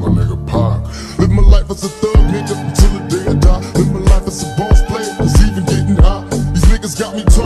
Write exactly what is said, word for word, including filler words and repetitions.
my nigga Pac. Live my life as a thug nigga until the day I die. Live my life as a boss player, cause even getting high, these niggas got me talking.